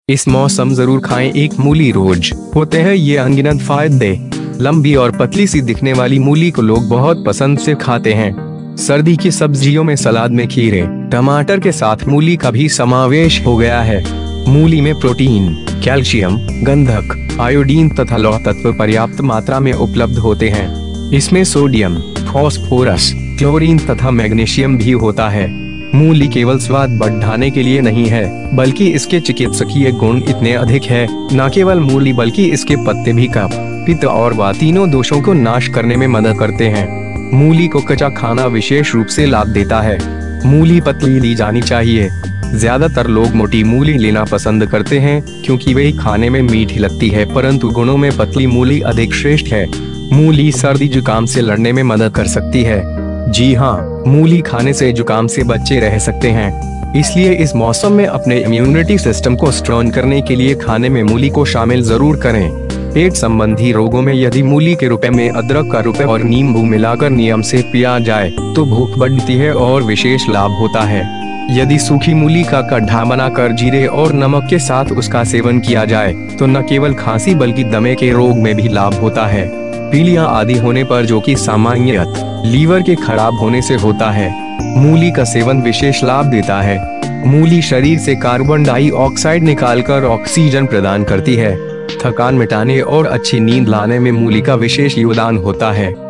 इस मौसम जरूर खाएं एक मूली रोज। होते हैं ये अनगिनत फायदे। लंबी और पतली सी दिखने वाली मूली को लोग बहुत पसंद से खाते हैं। सर्दी की सब्जियों में सलाद में खीरे, टमाटर के साथ मूली का भी समावेश हो गया है। मूली में प्रोटीन, कैल्शियम, गंधक, आयोडीन तथा लौह तत्व पर्याप्त मात्रा में उपलब्ध होते हैं। इसमें सोडियम, फास्फोरस, क्लोरीन तथा मैग्नीशियम भी होता है। मूली केवल स्वाद बढ़ाने के लिए नहीं है, बल्कि इसके चिकित्सकीय गुण इतने अधिक है। न केवल मूली बल्कि इसके पत्ते भी कफ, पित्त और वात तीनों दोषों को नाश करने में मदद करते हैं। मूली को कच्चा खाना विशेष रूप से लाभ देता है। मूली पतली ली जानी चाहिए। ज्यादातर लोग मोटी मूली लेना पसंद करते हैं क्योंकि वही खाने में मीठी लगती है, परंतु गुणों में पतली मूली अधिक श्रेष्ठ है। मूली सर्दी जुकाम से लड़ने में मदद कर सकती है। जी हाँ, मूली खाने से जुकाम से बचे रह सकते हैं। इसलिए इस मौसम में अपने इम्यूनिटी सिस्टम को स्ट्रॉन्ग करने के लिए खाने में मूली को शामिल जरूर करें। पेट संबंधी रोगों में यदि मूली के रुपए में अदरक का रुपए और नींबू मिलाकर नियम से पिया जाए तो भूख बढ़ती है और विशेष लाभ होता है। यदि सूखी मूली का काढ़ा बनाकर जीरे और नमक के साथ उसका सेवन किया जाए तो न केवल खांसी बल्कि दमे के रोग में भी लाभ होता है। पीलिया आदि होने पर, जो कि सामान्यतः लीवर के खराब होने से होता है, मूली का सेवन विशेष लाभ देता है। मूली शरीर से कार्बन डाइऑक्साइड निकालकर ऑक्सीजन प्रदान करती है। थकान मिटाने और अच्छी नींद लाने में मूली का विशेष योगदान होता है।